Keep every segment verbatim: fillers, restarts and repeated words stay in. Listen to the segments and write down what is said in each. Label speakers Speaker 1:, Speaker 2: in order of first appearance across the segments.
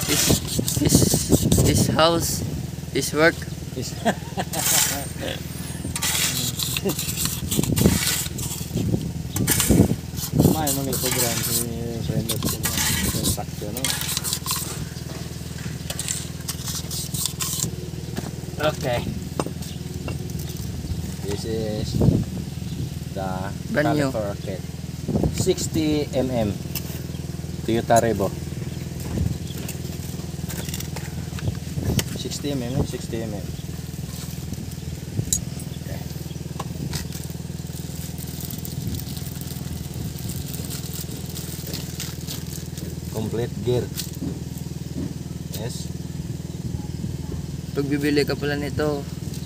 Speaker 1: His, his, his house, his work.
Speaker 2: Is may mga program si friend of construction, no? Okay. This is the
Speaker 1: Brand new.
Speaker 2: caliper kit. sixty millimeter Toyota Revo. sixty millimeter, sixty millimeter. Okay. Complete gear. Yes.
Speaker 1: Pag bibili ka pala nito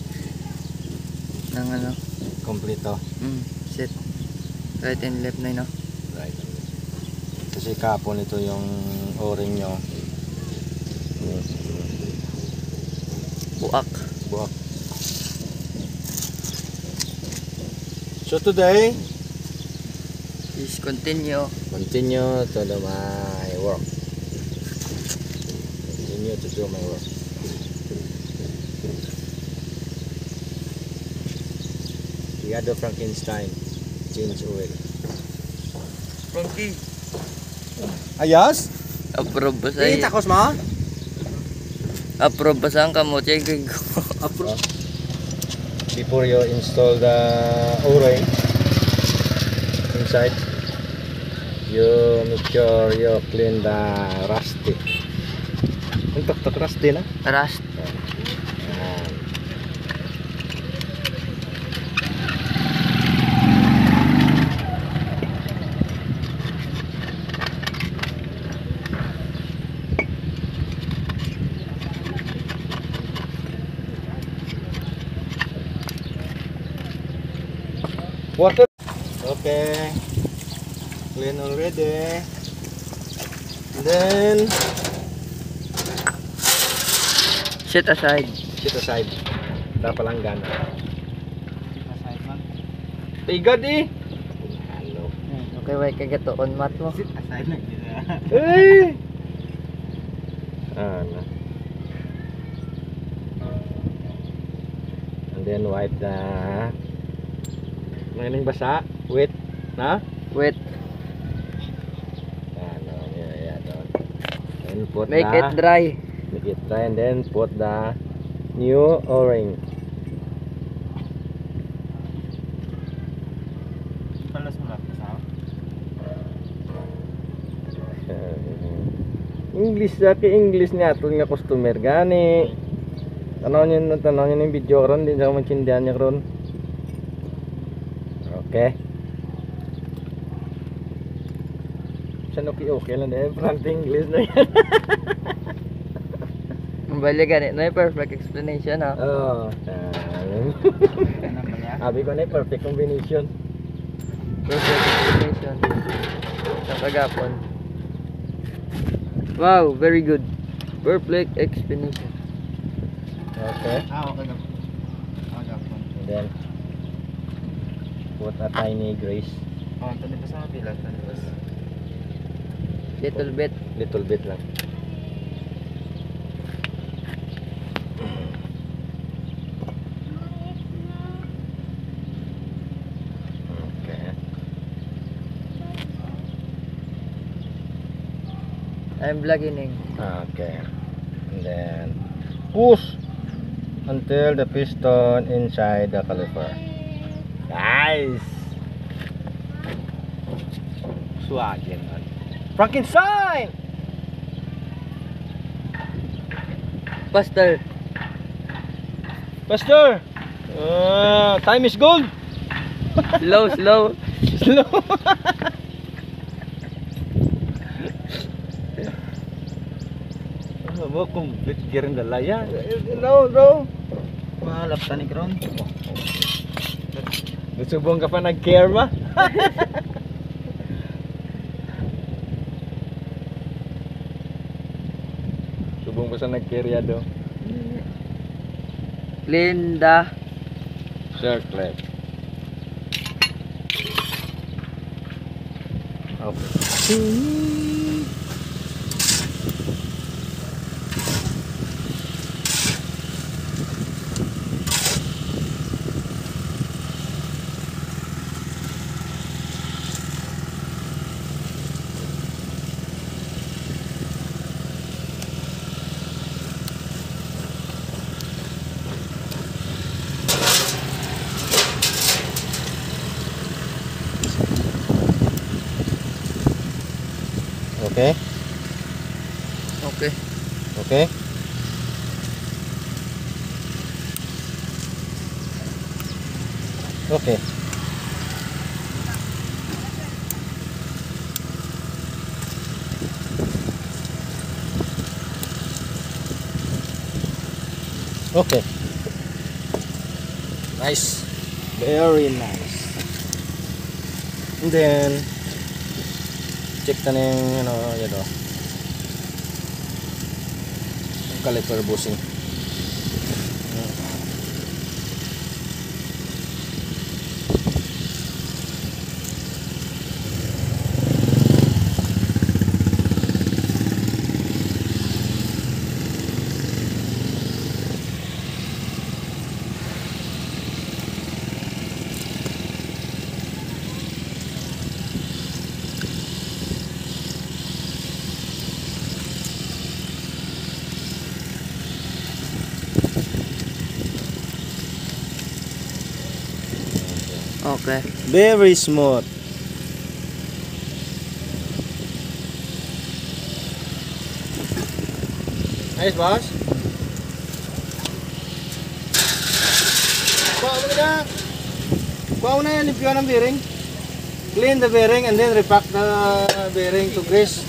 Speaker 1: ng ano,
Speaker 2: Kompleto.
Speaker 1: mm, set right and left na yun, no?
Speaker 2: Right. Kasi kapon ito yung o-ring nyo.
Speaker 1: Buak.
Speaker 2: Buak. So today,
Speaker 1: Is continue.
Speaker 2: continue to do my work. Continue to do my work. Fiado Frankenstein, change oil.
Speaker 1: Frankie,
Speaker 2: Ayos?
Speaker 1: approve ba sa'yo?
Speaker 2: takos mo?
Speaker 1: Approve ba saan ka mo? Check ko.
Speaker 2: Approve. Before you install the o-ring inside, you make sure you clean the rusty. Untuk tok rusty na.
Speaker 1: Rust.
Speaker 2: Yan. Water. Okay. Clean already. And then
Speaker 1: Set aside.
Speaker 2: sit aside. Tapalanggan. Tigad eh. Ano?
Speaker 1: Okay, wait kagat to on mat mo.
Speaker 3: Aside lang dito.
Speaker 2: Eh. Ano? And then wipe the Maining basa, wet, na?
Speaker 1: Wait,
Speaker 2: Ano, yeah, yeah, doon. And put
Speaker 1: make
Speaker 2: the,
Speaker 1: it dry.
Speaker 2: make it dry, and then put the new o-ring.
Speaker 3: Palas mo lang sa.
Speaker 2: English sa ki English niya atul nga customer gani. Tanaw niyo tanaw niyo yung video ron din sa maintindihan niya ron. Okay. San okay okay lang din front English na yan.
Speaker 1: Bali ganit na yung perfect explanation, ha?
Speaker 2: Oh, sabi ko na yung perfect combination.
Speaker 1: Perfect explanation. Sa kagapon. Wow, very good. Perfect explanation.
Speaker 2: Okay.
Speaker 3: Ah, okay na. Okay po.
Speaker 2: And then put a tiny grease,
Speaker 3: Oh, tani pa sa pila, tani pa.
Speaker 1: Little bit.
Speaker 2: little bit lang. Okay.
Speaker 1: I'm vlogging.
Speaker 2: Okay. And then push until the piston inside the caliper. Nice. Swagin man. Frankenstein.
Speaker 1: Faster.
Speaker 2: Pastor. Uh, time is gold.
Speaker 1: Slow, slow.
Speaker 2: Slow. Ano mo complete gear ng dalaya? No, no.
Speaker 3: Mahalap tani kron.
Speaker 2: Nusubong ka pa nag-care ba? Subong pa sa nag-care do.
Speaker 1: Linda.
Speaker 2: Circlet. Okay. Okay.
Speaker 1: Okay.
Speaker 2: Okay. Okay. Okay. Nice. Very nice. And then check na yung ano, yun o. Yung caliper bushing.
Speaker 1: Okay.
Speaker 2: Very smooth. Nice, boss. Kuha mo na. Kuha mo na yan, limpyo ng bearing. Clean the bearing and then repack the bearing to grease.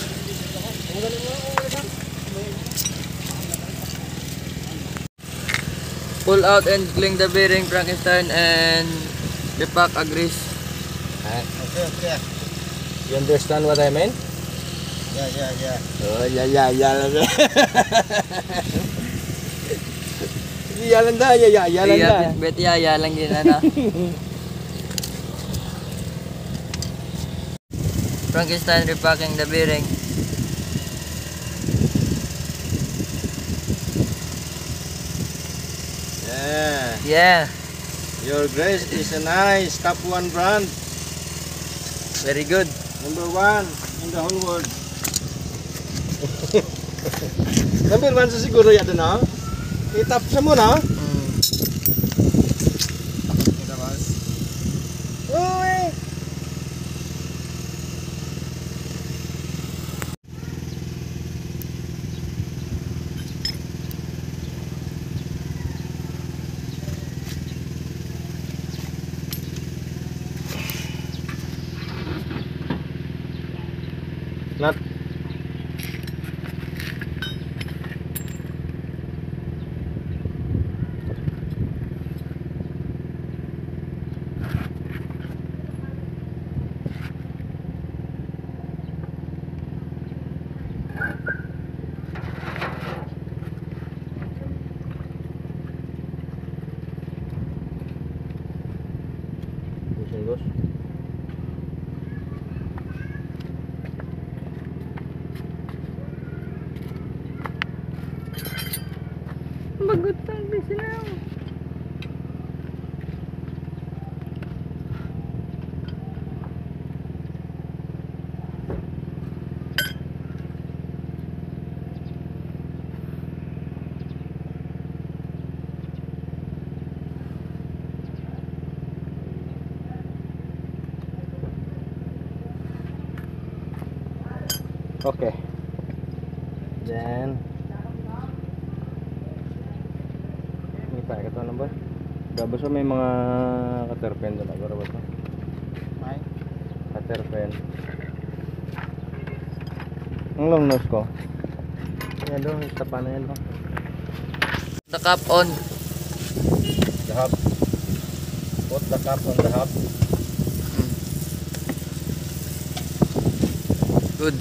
Speaker 1: Pull out and clean the bearing, Frankenstein, and repack a grease.
Speaker 2: Okay, okay. You understand what I mean?
Speaker 3: Yeah, yeah, yeah.
Speaker 2: Oh, yeah, yeah, yeah. Yalan da, ya, ya, yalan da.
Speaker 1: Iya, bet ya, ya lang din ano. Frankenstein repacking the bearing.
Speaker 2: Yeah.
Speaker 1: Yeah,
Speaker 2: Your grace is a nice top one brand.
Speaker 1: very good.
Speaker 2: Number one in the whole world. Number one sa siguro yata na. I-top sa mo na.
Speaker 1: Mm.
Speaker 3: Kita boss.
Speaker 2: Uy! Not. Pusing, bos.
Speaker 1: Bagot ang bisinaw.
Speaker 2: Okay. Then ini pakai ito number. Gabos may mga caterpen doon agora ba to?
Speaker 3: May.
Speaker 2: Caterpen. Ang long nose ko. Yan doon, tapa na yan doon.
Speaker 1: The cap on.
Speaker 2: The hub. Put the cap on the hub.
Speaker 1: Good.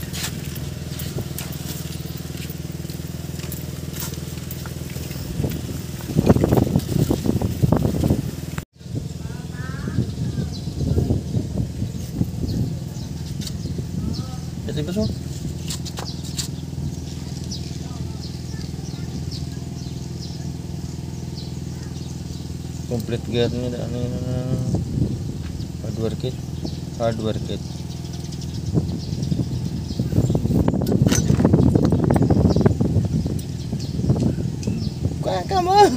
Speaker 2: Kasi gusto. Complete gear ni ano yun, hardware kit. Hardware kit. Come on.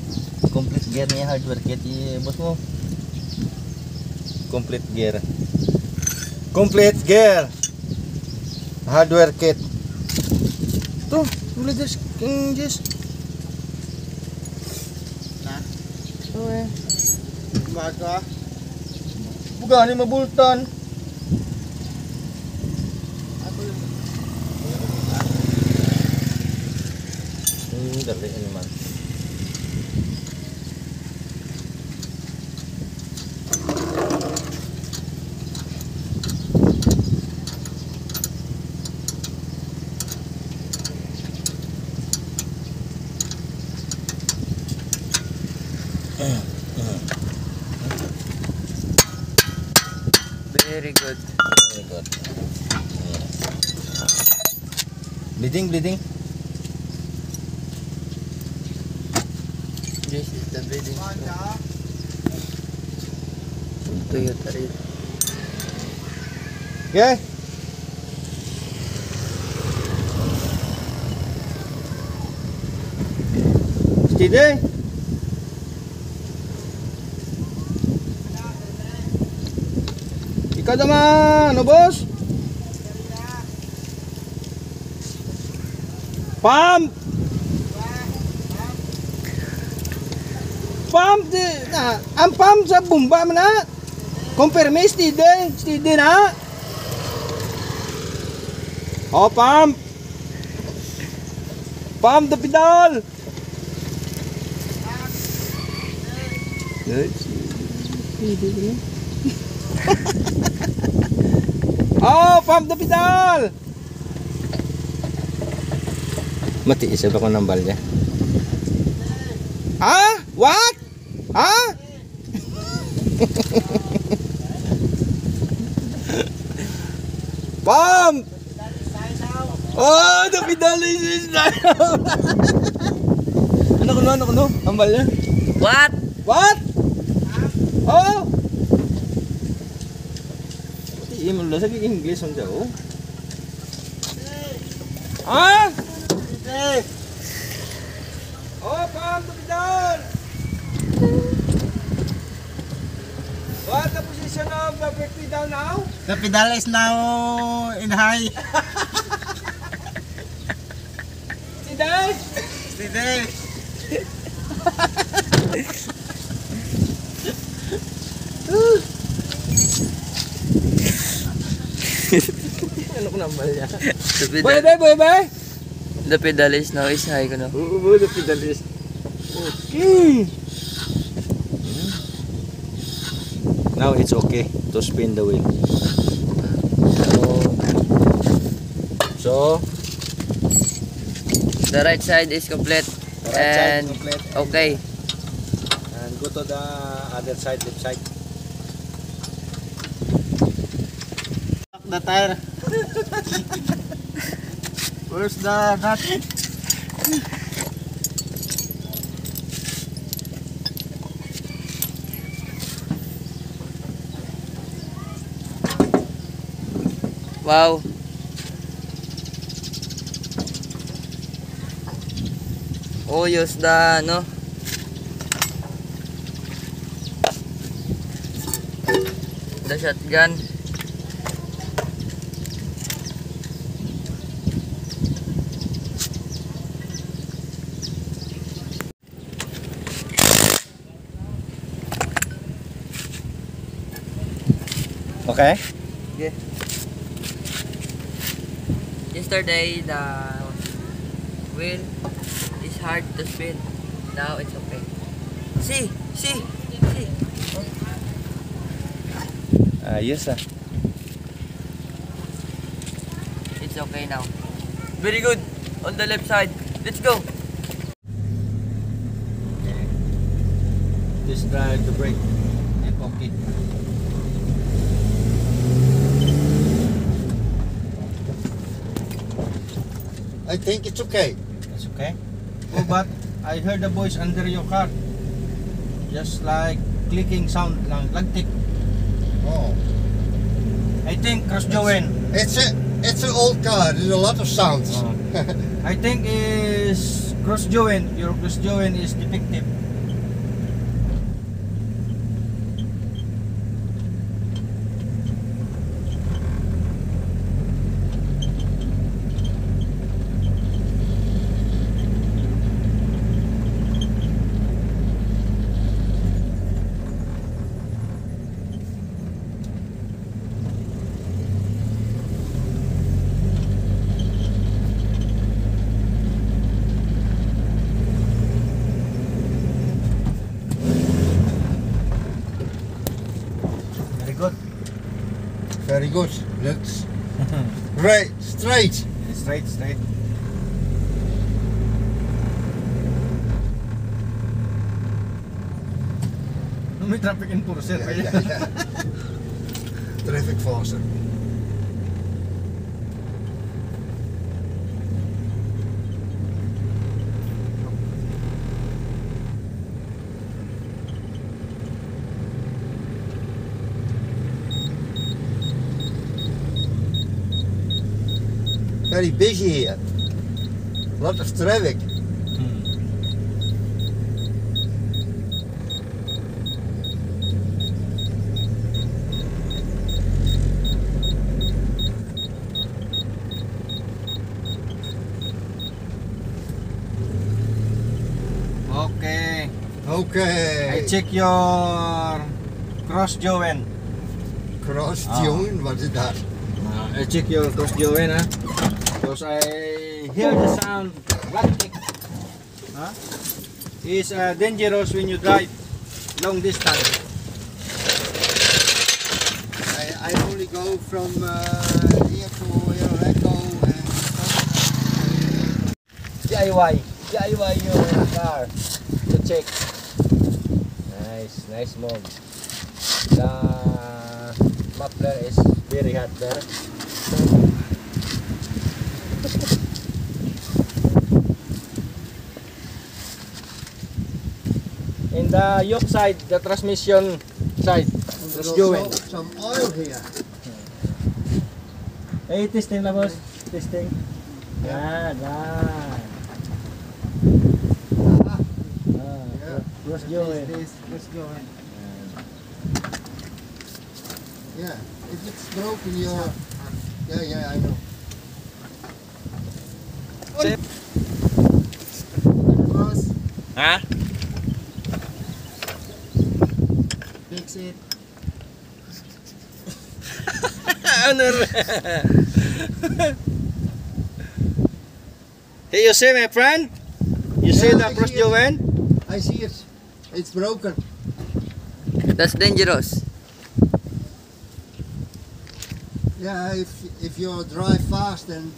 Speaker 3: Complete gear niya hardware kit i boss mo. Complete gear. Complete gear. Hardware kit. Tuh, boleh just king just. Nah. Tuh eh. Baga. Bukan ni mabultan. Hmm, dali ini man.
Speaker 1: Very good.
Speaker 3: Very good. Bleeding, bleeding.
Speaker 1: This is the breeding spot. Toyota Red.
Speaker 3: Okay. Steady. Ikaw naman, ano boss? Pump! Pump! Di, na, ang pump sa bumba mo na. Confirm, steady. Steady na. Oh, pump! Pump the pedal! Oh, pump the pedal! Mati isa ba ko ng balya? Ah? What? Ah? Pump! Oh, the pedal is down! Ano ko no? Ano ko no? Ang balya?
Speaker 1: What?
Speaker 3: What? Oh! Pati mo lang sa English ang jao. Ah? Oh, pump the pedal! What the position of the brake pedal now?
Speaker 4: The pedal is now in high.
Speaker 3: See that?
Speaker 4: Steady.
Speaker 3: Ano ko nambal niya?
Speaker 1: The
Speaker 3: Boy,
Speaker 1: pedal,
Speaker 3: boy, boy, boy!
Speaker 1: the pedal is now is high ko na.
Speaker 3: Oo, the pedal is... Okay! Now it's okay to spin the wheel. So,
Speaker 1: The right side is complete.
Speaker 3: the right side
Speaker 1: And
Speaker 3: complete.
Speaker 1: okay.
Speaker 3: And go to the other side, left side.
Speaker 4: The tire. Where's the nut?
Speaker 1: Wow. Oh, use the no. The shotgun.
Speaker 3: Okay?
Speaker 1: Okay. Yesterday the wheel is hard to spin. Now it's okay. See, see, see.
Speaker 3: Ayos ah.
Speaker 1: It's okay now. Very good. On the left side. Let's go.
Speaker 3: Just drive the brake. Okay.
Speaker 4: I think it's okay.
Speaker 3: It's okay. Oh, but I heard the voice under your car. Just like clicking sound lang, lagtik.
Speaker 4: Oh,
Speaker 3: I think cross join.
Speaker 4: it's a it's an old car. There's a lot of sounds.
Speaker 3: I think is cross join. Your cross join is defective.
Speaker 4: Very good. Let's right straight.
Speaker 3: Straight, straight. No, may traffic enforcer.
Speaker 4: Yeah, yeah, yeah. Traffic forcer. Very busy here. Lot of traffic.
Speaker 3: Okay.
Speaker 4: Okay.
Speaker 3: I check your cross joint.
Speaker 4: Cross
Speaker 3: Ah.
Speaker 4: tune, what is that?
Speaker 3: Uh, I check your cross joint, huh? Because I hear the sound plastic. Huh? It's uh, dangerous when you drive long distance.
Speaker 4: I, I only go from uh, here to here I go and
Speaker 2: D I Y. D I Y your car. To check. Nice, nice move. The muffler is very hot there. In the yoke side, the transmission side.
Speaker 4: there's
Speaker 2: Let's do
Speaker 4: also
Speaker 2: it.
Speaker 4: some oil here.
Speaker 2: Hey, testing na boss. Testing. Yan, yan.
Speaker 4: Ah,
Speaker 2: Ah,
Speaker 4: Yeah.
Speaker 2: cross joint.
Speaker 3: Cross joint.
Speaker 4: yeah, if it's broken, you're. Yeah, yeah, I know. Boss,
Speaker 2: Ha?
Speaker 4: fix it.
Speaker 2: Ano Hey, you see my friend? You see
Speaker 4: Yeah,
Speaker 2: the
Speaker 4: I
Speaker 2: cross
Speaker 4: see it.
Speaker 2: joint?
Speaker 4: I see it. It's broken.
Speaker 1: That's dangerous.
Speaker 4: Yeah, if if you drive fast then.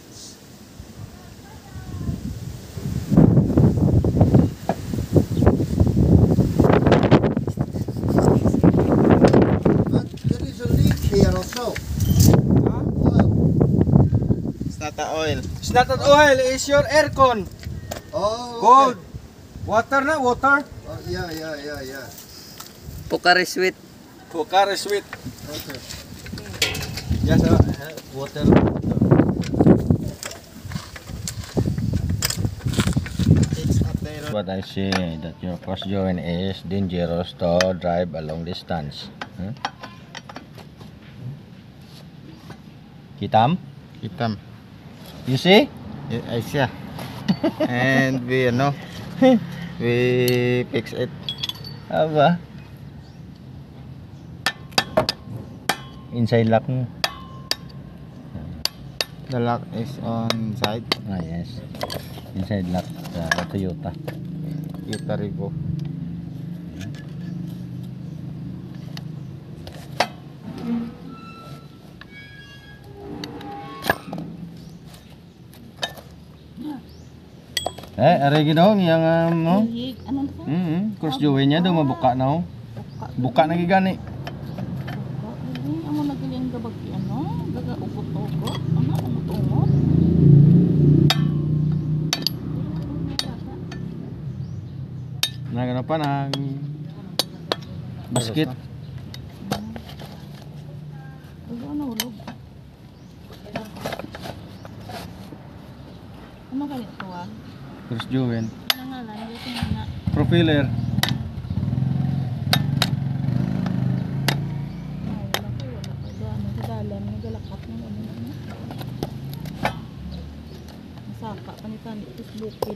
Speaker 4: But there is a leak here also. Oil.
Speaker 3: It's not the oil. It's not an oil. It's your aircon.
Speaker 4: Oh,
Speaker 3: Cold.
Speaker 4: okay.
Speaker 3: Water na, water.
Speaker 4: Oh, yeah, yeah, yeah, yeah.
Speaker 1: Pocari Sweet.
Speaker 3: Pocari Sweet.
Speaker 4: Okay.
Speaker 3: Just uh, water. It's up there.
Speaker 2: What I say that your cross joint is dangerous to drive a long distance. Huh? Kitam?
Speaker 3: Hitam.
Speaker 2: You see?
Speaker 3: I see. And we, ano, we fix it.
Speaker 2: Aba. Inside lock mo.
Speaker 3: The lock is on side.
Speaker 2: Ah, yes. Inside lock sa Toyota.
Speaker 3: Kita ribo.
Speaker 2: Eh, aray ginaw yang um, no?
Speaker 5: Hig, ano na
Speaker 2: Mm -hmm. Cross joint niya daw mabuka na oh. Buka na gigani.
Speaker 5: Ini amo lagi yang gabag ano, gaga ugot-ugot, ano ugot-ugot.
Speaker 2: Na gano pa na basket.
Speaker 5: Ano ano ulog. Ano ganito ah?
Speaker 2: Cross joint.
Speaker 5: Ano nga lang, dito na.
Speaker 2: Propeller.
Speaker 5: Ay, wala ko, wala ko. Ano, sa dalan, nagalakat ng ano ano. Masaka, panitan, itis bukid.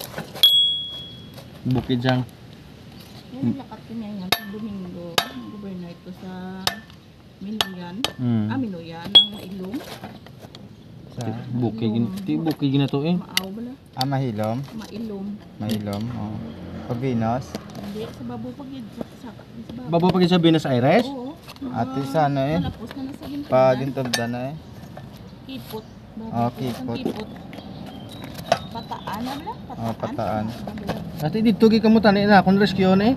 Speaker 2: Bukid sang.
Speaker 5: Yan, lakat ko niya yan, sa Domingo. Gobyerno ito sa Minuyan.
Speaker 2: Mm.
Speaker 5: Ah, Minuyan, ang Mailong.
Speaker 3: Sa
Speaker 2: Bukid gin, ti bukid gina to eh.
Speaker 5: Maaw bala?
Speaker 3: ah, mahilom.
Speaker 5: Mailong.
Speaker 3: Mahilom. Oh. Pabinos.
Speaker 5: Mm. Di, sa babo pag yun. Sa, sa, sa babo.
Speaker 2: Babo pag sa Buenos Aires.
Speaker 5: Oo.
Speaker 4: Ate sana eh.
Speaker 5: Malapos na nasa ginto.
Speaker 4: Pa gintabda na eh.
Speaker 5: Kipot. Babo,
Speaker 4: Ah,
Speaker 5: isang
Speaker 4: kipot.
Speaker 5: Pataan na ba? Pataan.
Speaker 4: Ah, pataan.
Speaker 2: Ati dito gi kamo tani na kon rescue ni.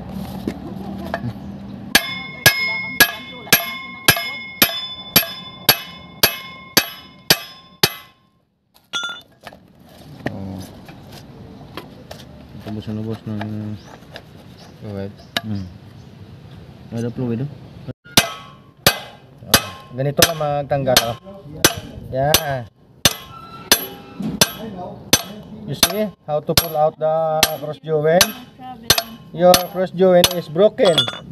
Speaker 4: Oh.
Speaker 2: Tapos na boss ng
Speaker 4: Good.
Speaker 2: hmm. Ada fluid oh. Ganito lang magtanggal oh. Yeah. You see how to pull out the cross joint? Your cross joint is broken.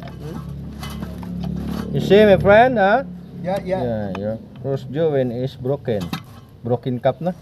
Speaker 2: You see my friend, huh?
Speaker 4: Yeah, yeah.
Speaker 2: Yeah, your cross joint is broken. Broken cup na.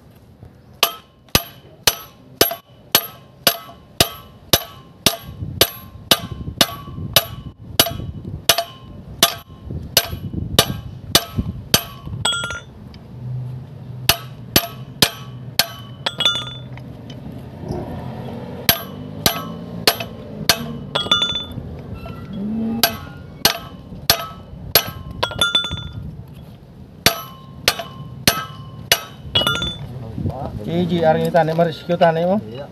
Speaker 2: E G R ni tani ma-rescue tani mo?
Speaker 4: Iya.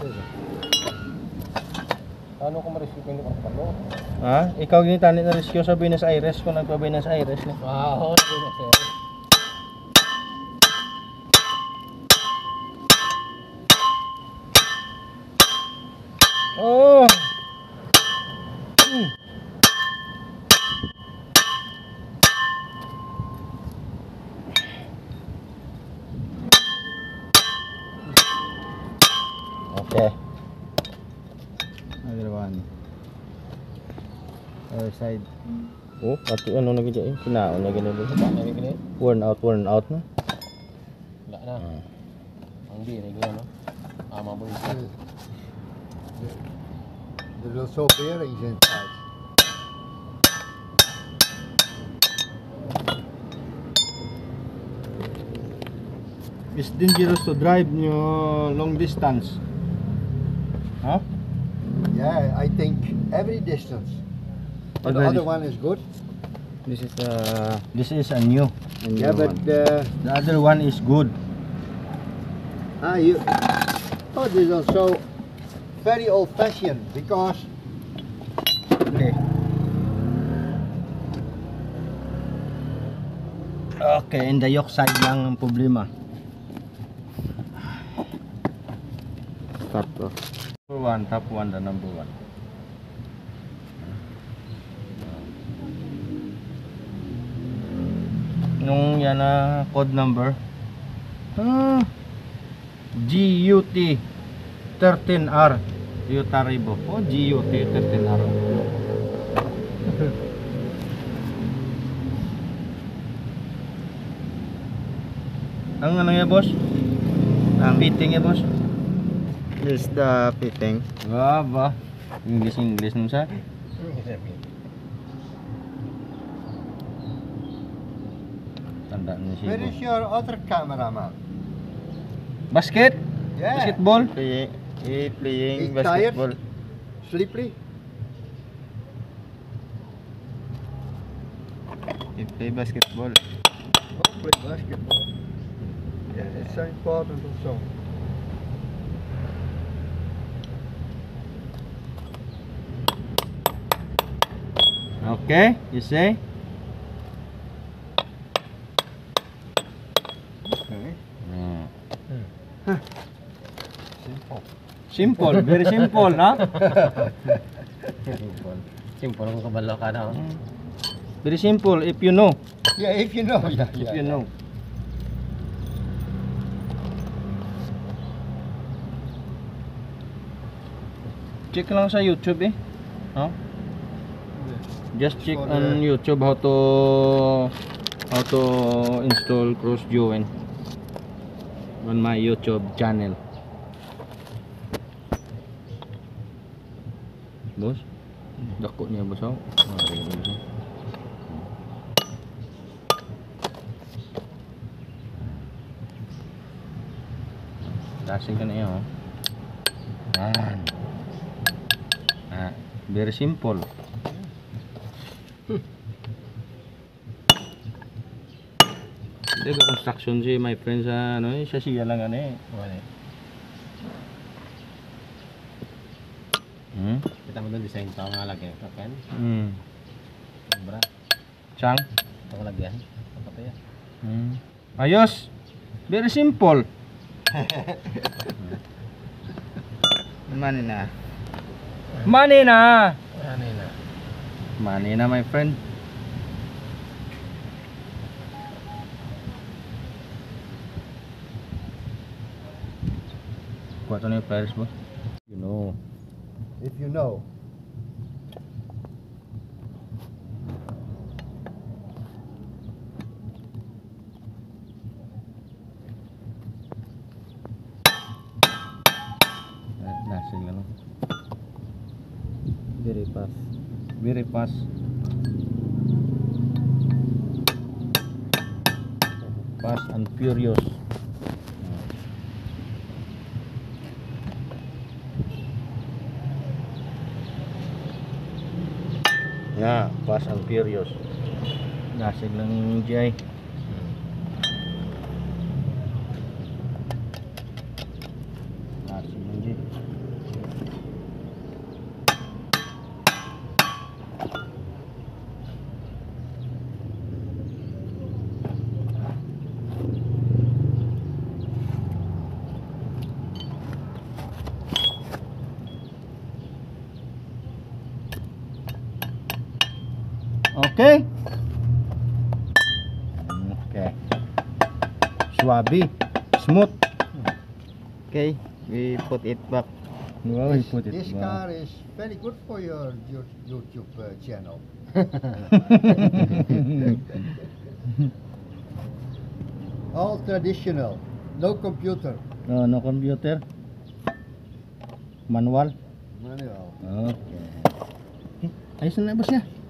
Speaker 2: Ano ko ma-rescue kung hindi ko kapalo? Ha? Ikaw gini tani na rescue sa Buenos Aires kung nagpa Buenos Aires ni.
Speaker 4: Wow, Buenos Aires.
Speaker 2: Oh. Hmm. Okay.
Speaker 4: Other one. Other side.
Speaker 2: Oh, pati ano na gid eh. Kinaon na gini dito. Worn out, worn out na.
Speaker 6: Wala na. Ang di rin no. Ama mo isa.
Speaker 4: There are also bearings inside.
Speaker 2: It's dangerous to drive nyo long distance. Huh?
Speaker 4: Yeah, I think every distance. But the
Speaker 2: Every
Speaker 4: other
Speaker 2: dis-
Speaker 4: one is good.
Speaker 2: This is uh this is a new. a new
Speaker 4: Yeah, but
Speaker 2: one.
Speaker 4: uh,
Speaker 2: The other one is good.
Speaker 4: ah, you. Oh, this is also very old-fashioned because
Speaker 2: Okay. Okay, and the yoke side lang ang problema.
Speaker 4: top.
Speaker 2: Number one, top one, the number one. Nung yan na code number. Ah, G U T thirteen R. Toyota Revo. Oh, G U T thirteen R. Ang ano ya, boss? Ang fitting ya, boss?
Speaker 4: This is the fitting.
Speaker 2: Wah, ba. English English nun sa. Tanda niya siya.
Speaker 4: Where is your other cameraman?
Speaker 2: Basket?
Speaker 4: Yeah.
Speaker 2: Basketball?
Speaker 4: Play, he playing
Speaker 2: Eh,
Speaker 4: he basketball. Slippery. He play basketball. Oh, play basketball. Yeah, it's so important also.
Speaker 2: Okay, you say?
Speaker 4: Okay.
Speaker 2: Simple, very simple, ha?
Speaker 6: Simple ang kabalo ka na.
Speaker 2: Very simple if you know.
Speaker 4: Yeah, if you know. Yeah,
Speaker 2: If
Speaker 4: yeah.
Speaker 2: you know. Check lang sa YouTube eh. No? Just check
Speaker 4: For
Speaker 2: on
Speaker 4: the-
Speaker 2: YouTube how to how to install cross joint on my YouTube channel. Boss, dako niya boss oh. Ah, ayun, boss, oh. Lasing ka na yan oh. Yan. Ah, very simple. Hindi ka construction si my friend sa ano eh, siya siya lang ano eh.
Speaker 6: Wala eh.
Speaker 2: Hmm?
Speaker 6: Kita mo doon design tao nga lagi. Kan?
Speaker 2: Hmm.
Speaker 6: Sobra.
Speaker 2: Chang?
Speaker 6: Ito lagyan. Kapatay ah.
Speaker 2: Hmm. Ayos. Very simple.
Speaker 4: Money na.
Speaker 2: Money na.
Speaker 6: Ano yun ah.
Speaker 2: Money na my friend. Kuha ito na yung pliers mo. You know.
Speaker 4: If you know.
Speaker 2: Nasing lang.
Speaker 6: Very fast.
Speaker 2: Very fast. Fast and furious. Yeah, fast and furious. Nasig lang G I. Nasig lang G I. Okay. Okay. Swabe. Smooth.
Speaker 4: Okay, we put it back.
Speaker 2: Wow,
Speaker 4: This,
Speaker 2: put it
Speaker 4: this
Speaker 2: back.
Speaker 4: car is very good for your Yo- YouTube uh, channel. All traditional, no computer.
Speaker 2: No, no computer. Manual.
Speaker 4: Manual.
Speaker 2: Okay. Eh, ayos na na boss niya.